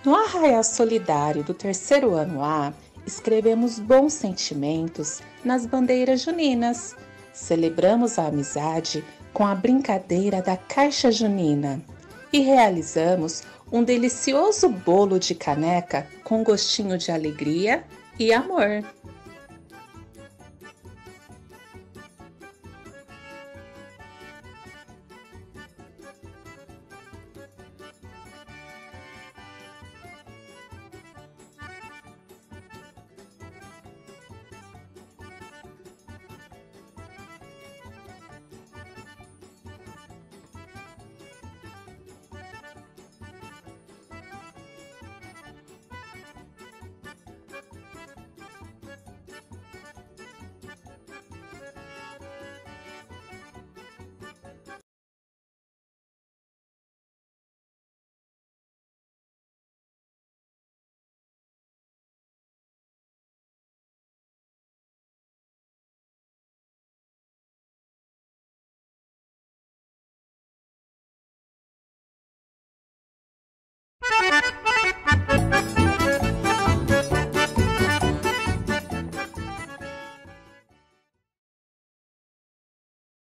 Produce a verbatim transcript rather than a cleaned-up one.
No Arraiá Solidário do terceiro ano A, escrevemos bons sentimentos nas bandeiras juninas. Celebramos a amizade com a brincadeira da caixa junina e realizamos um delicioso bolo de caneca com gostinho de alegria e amor.